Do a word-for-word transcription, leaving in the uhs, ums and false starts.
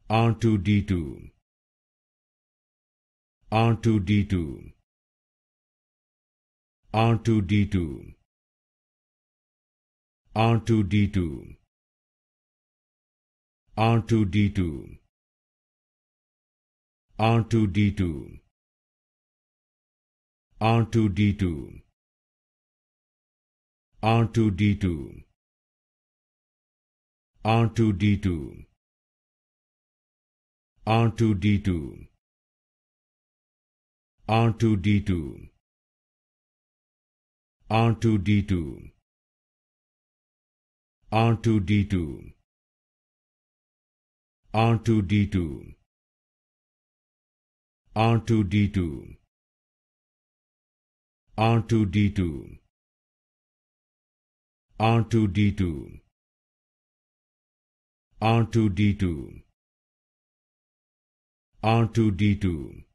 R two D two, R two D two, R two D two, R two D two, R two D two, R two D two, R two D two, R two D two, R two D two, R two D two, R two D two, R two D two, R two D two, R two D two, R two D two, R two D two, R two D two, R two D two, R two D two,